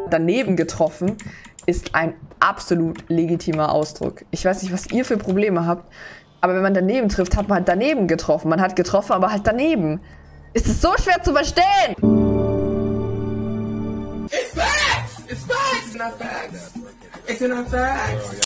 daneben getroffen ist ein absolut legitimer Ausdruck. Ich weiß nicht, was ihr für Probleme habt, aber wenn man daneben trifft, hat man halt daneben getroffen. Man hat getroffen, aber halt daneben. Ist es so schwer zu verstehen? It's facts! It's facts! It's not facts! It's not facts!